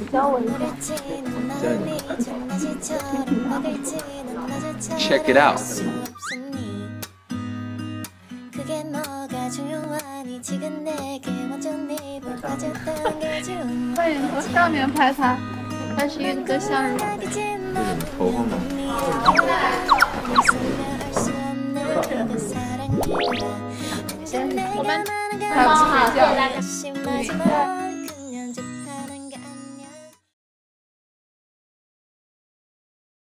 Check it out. 欢迎从上面拍他，他是一个像人。 头发吗？ 我们还要睡觉。